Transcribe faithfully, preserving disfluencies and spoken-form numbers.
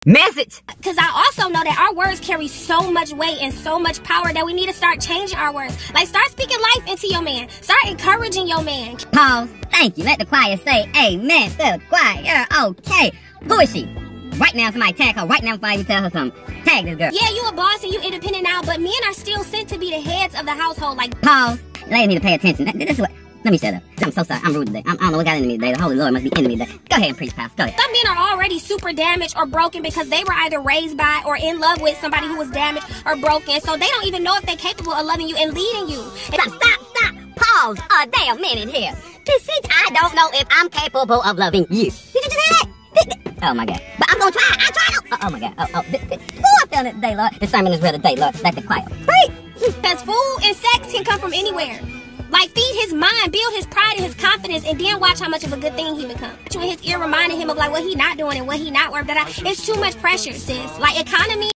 Message! Because I also know that our words carry so much weight and so much power that we need to start changing our words. Like, start speaking life into your man. Start encouraging your man. Pause. Thank you. Let the choir say amen to the choir. Okay. Who is she? Right now, somebody tag her. Right now, before I even tell her something. Tag this girl. Yeah, you a boss and you independent now, but men are still sent to be the heads of the household. Like, pause. Ladies need to pay attention. This is what... Let me shut up. I'm so sorry. I'm rude today. I'm, I don't know what got into me today. The Holy Lord must be into me today. Go ahead and preach, Pastor. Go ahead. Some men are already super damaged or broken because they were either raised by or in love with somebody who was damaged or broken. So they don't even know if they're capable of loving you and leading you. Stop, stop, stop. Pause a damn minute here. This is, I don't know if I'm capable of loving you. Did you just hear that? Oh, my God. But I'm going to try. I tried. Oh, oh, my God. Oh, oh. Oh, I'm feeling it today, Lord. This sermon is real today, Lord. Like the choir. Preach. Because food and sex can come from anywhere. Like, feed his mind, build his pride and his confidence, and then watch how much of a good thing he becomes. In his ear reminding him of, like, what he not doing and what he not worth. That I, it's too much pressure, sis. Like, economy